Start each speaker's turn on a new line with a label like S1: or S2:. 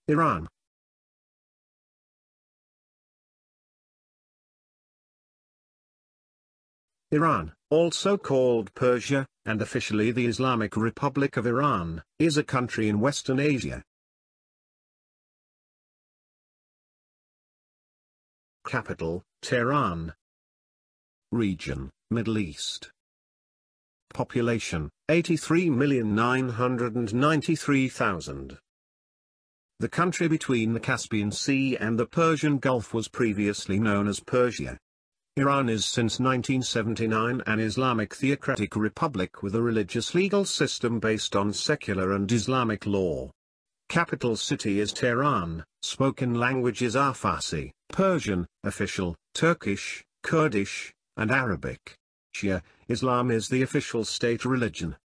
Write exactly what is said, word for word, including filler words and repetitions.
S1: Iran. Iran, also called Persia, and officially the Islamic Republic of Iran, is a country in Western Asia. Capital, Tehran. Region, Middle East. Population, eighty-three million nine hundred ninety-three thousand. The country between the Caspian Sea and the Persian Gulf was previously known as Persia. Iran is since nineteen seventy-nine an Islamic theocratic republic with a religious legal system based on secular and Islamic law. Capital city is Tehran, spoken languages are Farsi, Persian, official, Turkish, Kurdish, and Arabic. Shia Islam is the official state religion.